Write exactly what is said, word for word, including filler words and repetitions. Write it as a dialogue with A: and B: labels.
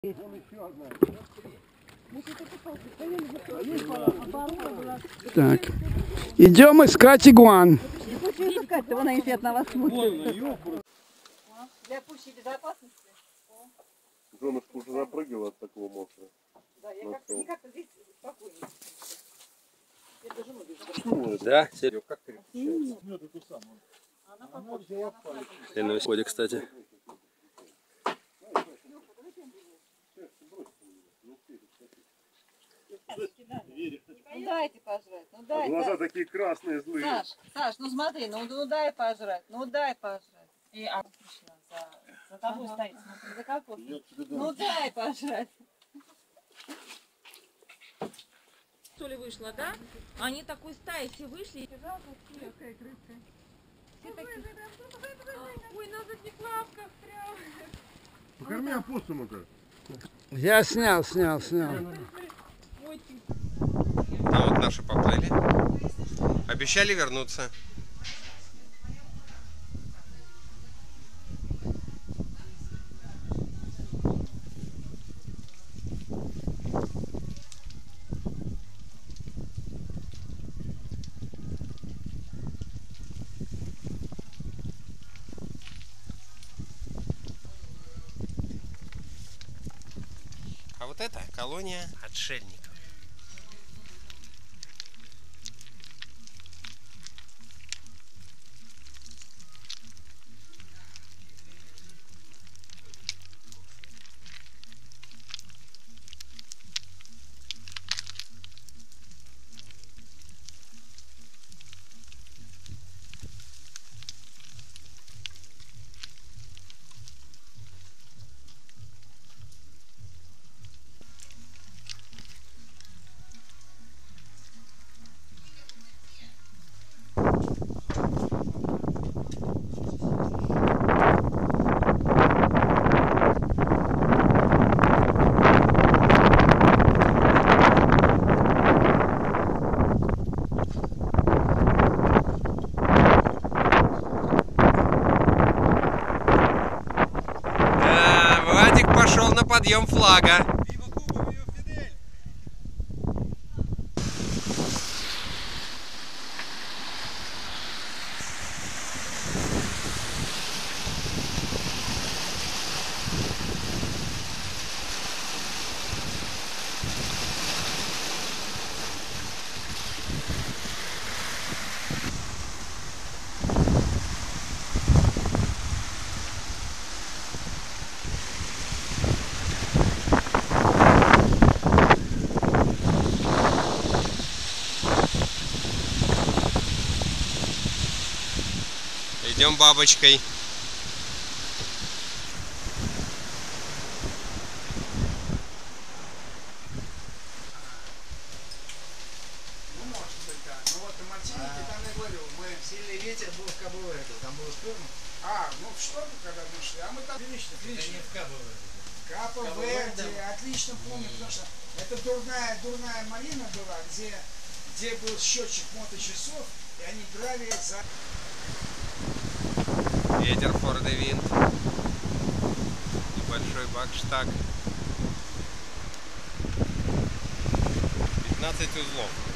A: Так, идем искать игуан.
B: Вона эффект на вас смотрит. Для пущей безопасности.
C: Женушка уже запрыгивала от такого монстра.
B: Да, я как-то не как-то здесь спокойнее. Это жену без.
C: Да, Серега, как ты
D: И на исходе, кстати.
B: Ну дайте пожрать, ну дай.
C: Глаза такие красные, злые.
B: Саш, Саш, ну смотри, ну, ну дай пожрать, ну дай пожрать. И а, за, за тобой ага. Стоит, смотри, за какой. Ну дай пожрать.
E: Что ли вышла, да? Они такой стаей все вышли. Какая крыска. Все такие. Ой, на задних лапках прям.
C: Покорми опоссума-то.
A: Я снял, снял, снял.
D: А вот наши поплыли. Обещали вернуться. А вот это колония отшельников. Пошел на подъем флага. Идем бабочкой.
F: Ну, может быть, да. Ну вот на Мартинике, там я говорю, мы сильный ветер был в Кабо-Верде, там был шторм. А, ну в шторм, когда мы шли, а мы там отлично, отлично. Не в Кабо-Верде. Кабо-Верде, отлично помню, потому что это дурная, дурная малина была, где, где был счетчик моточасов, и они брали за...
D: Ветер, Форд и Винт. Небольшой бакштаг. пятнадцать узлов.